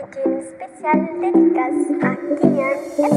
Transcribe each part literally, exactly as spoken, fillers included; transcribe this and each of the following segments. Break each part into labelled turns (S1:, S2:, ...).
S1: Une spéciale dédicace à Kylian et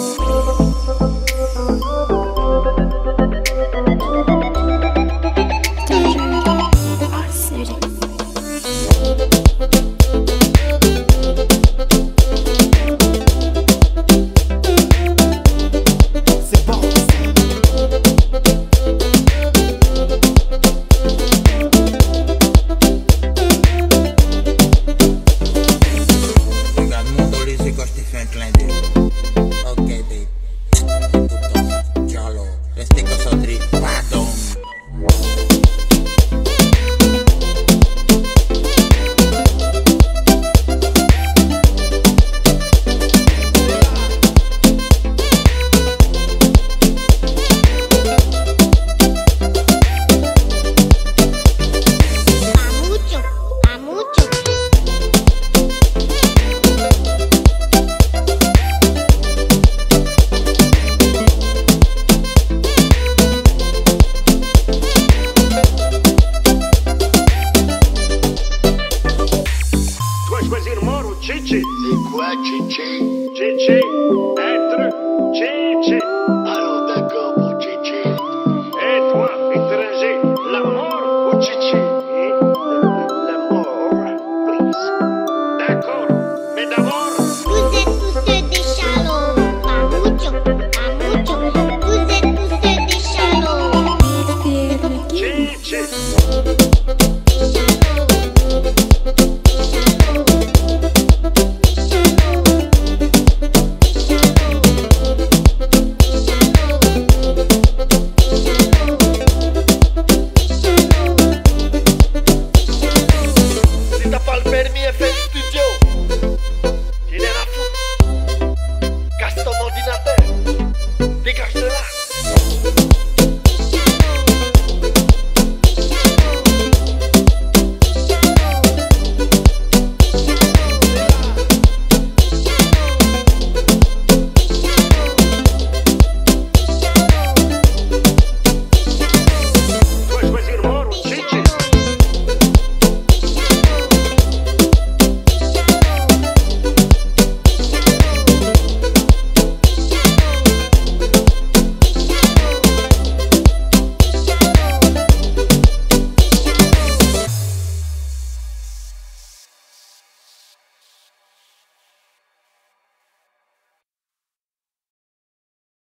S2: Chichi. C'est quoi, Chichi? Chichi, être Chichi. Alors d'accord pour Chichi. Et toi, étranger, la mort ou Chichi? La mort, please. D'accord, mais d'abord...
S3: Vous êtes tous des chalots, pas mucho, pas mucho. Vous êtes tous des chalots.
S2: Chichi.